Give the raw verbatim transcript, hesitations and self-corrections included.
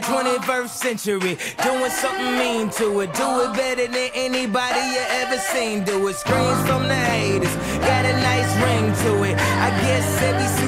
twenty-first century, doing something mean to it. Do it better than anybody you ever seen do it. Screams from the haters, got a nice ring to it. I guess every